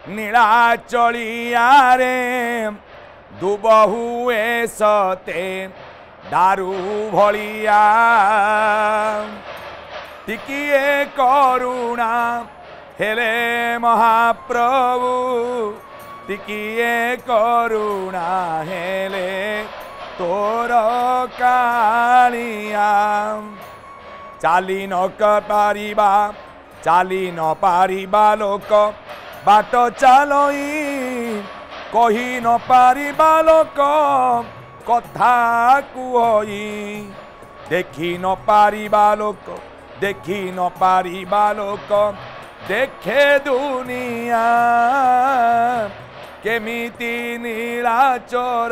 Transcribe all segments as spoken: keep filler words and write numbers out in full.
नीलाचलिया रे दुब हुए सते दारू भलिया टिकिए करुणा हेले महाप्रभु टिकिए करुणा हेले तोर कालिया चाली न पारिबा चाली न पारिबा लोक बाट चालई कही न पारिबा लोक कथा कुहई देखी न पारिबा लोक देखी न पारिबा लोक देखे दुनिया केमिति नीलाचर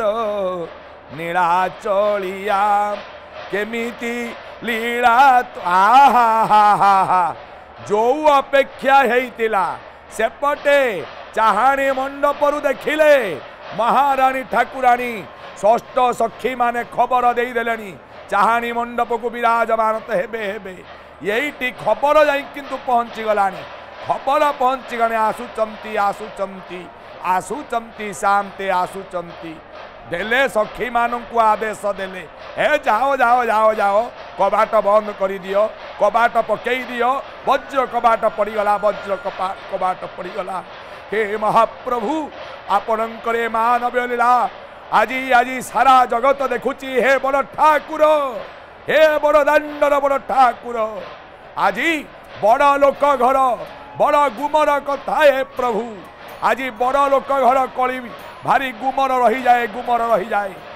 नीलाचलिया केमिति लीला आहा हा हा हा जो अपेक्षा हेतिला सेपटे चाहाणी मंडपरु देखिले महारानी ठाकुराणी षष्ठ सखी माने खबर दे देलेनी चाहाणी मंडप को विराजमान तो हेबे हेबे यही खबर जाई किंतु पहुंची गलानी खबर पहुंची गने आसुचंती आसुचंती आसुचंती शांति आसुचंती देले सखी मानू को आदेश देले हे जाओ जाओ जाओ जाओ कबाट बंद कर दियो कबाट पकई दियो वज्र कबाट पड़गला वज्र कबाट पड़गला हे महाप्रभु आपणकर मानव लीला आज आज सारा जगत देखुची हे बड़ ठाकुर हे बड़ दांडर बड़ ठाकुर आज बड़ लोक घर बड़ गुमर कथा हे प्रभु आज बड़ लोक घर कली भारी गुमर रही जाए गुमर रही जाए